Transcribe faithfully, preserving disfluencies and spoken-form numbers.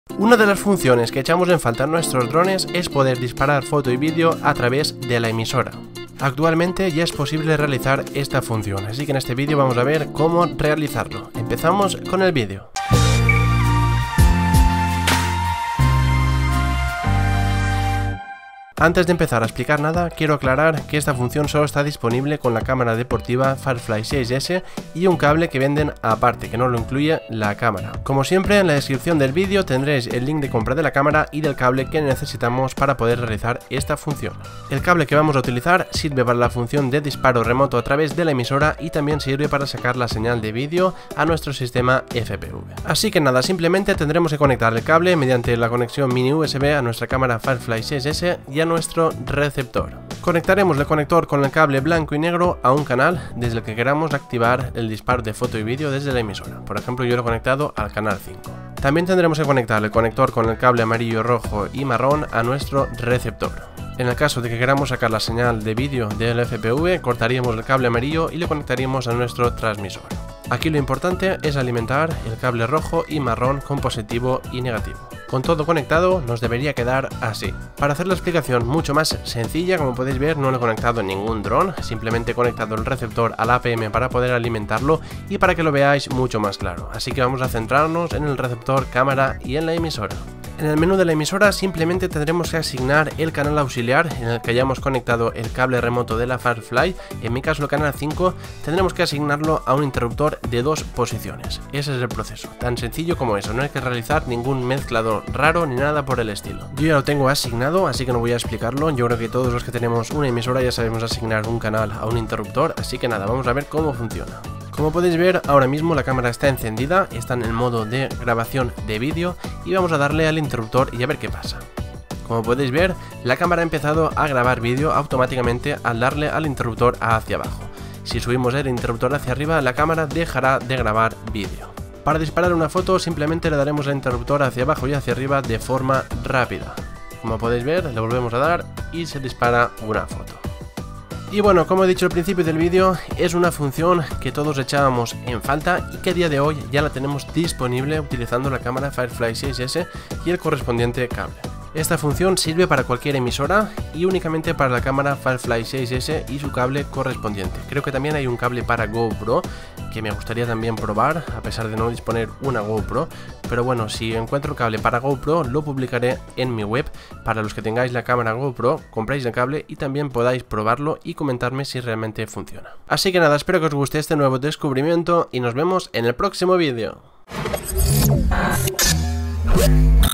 Una de las funciones que echamos en falta en nuestros drones es poder disparar foto y vídeo a través de la emisora. Actualmente ya es posible realizar esta función, así que en este vídeo vamos a ver cómo realizarlo. Empezamos con el vídeo. Antes de empezar a explicar nada, quiero aclarar que esta función solo está disponible con la cámara deportiva Firefly seis ese y un cable que venden aparte, que no lo incluye la cámara. Como siempre, en la descripción del vídeo tendréis el link de compra de la cámara y del cable que necesitamos para poder realizar esta función. El cable que vamos a utilizar sirve para la función de disparo remoto a través de la emisora y también sirve para sacar la señal de vídeo a nuestro sistema F P V. Así que nada, simplemente tendremos que conectar el cable mediante la conexión mini U S B a nuestra cámara Firefly seis ese y a nuestro receptor. Conectaremos el conector con el cable blanco y negro a un canal desde el que queramos activar el disparo de foto y vídeo desde la emisora. Por ejemplo, yo lo he conectado al canal cinco. También tendremos que conectar el conector con el cable amarillo, rojo y marrón a nuestro receptor. En el caso de que queramos sacar la señal de vídeo del F P V, cortaríamos el cable amarillo y le conectaríamos a nuestro transmisor. Aquí lo importante es alimentar el cable rojo y marrón con positivo y negativo. Con todo conectado nos debería quedar así. Para hacer la explicación mucho más sencilla, como podéis ver, no le he conectado ningún dron, simplemente he conectado el receptor al A P M para poder alimentarlo y para que lo veáis mucho más claro. Así que vamos a centrarnos en el receptor, cámara y en la emisora. En el menú de la emisora simplemente tendremos que asignar el canal auxiliar en el que hayamos conectado el cable remoto de la Firefly. En mi caso el canal cinco, tendremos que asignarlo a un interruptor de dos posiciones. Ese es el proceso, tan sencillo como eso, no hay que realizar ningún mezclador raro ni nada por el estilo. Yo ya lo tengo asignado, así que no voy a explicarlo. Yo creo que todos los que tenemos una emisora ya sabemos asignar un canal a un interruptor, así que nada, vamos a ver cómo funciona. Como podéis ver, ahora mismo la cámara está encendida, está en el modo de grabación de vídeo y vamos a darle al interruptor y a ver qué pasa. Como podéis ver, la cámara ha empezado a grabar vídeo automáticamente al darle al interruptor hacia abajo. Si subimos el interruptor hacia arriba, la cámara dejará de grabar vídeo. Para disparar una foto simplemente le daremos al interruptor hacia abajo y hacia arriba de forma rápida. Como podéis ver, le volvemos a dar y se dispara una foto. Y bueno, como he dicho al principio del vídeo, es una función que todos echábamos en falta y que a día de hoy ya la tenemos disponible utilizando la cámara Firefly seis ese y el correspondiente cable. Esta función sirve para cualquier emisora y únicamente para la cámara Firefly seis ese y su cable correspondiente. Creo que también hay un cable para GoPro que me gustaría también probar, a pesar de no disponer una GoPro. Pero bueno, si encuentro cable para GoPro lo publicaré en mi web para los que tengáis la cámara GoPro, compráis el cable y también podáis probarlo y comentarme si realmente funciona. Así que nada, espero que os guste este nuevo descubrimiento y nos vemos en el próximo vídeo.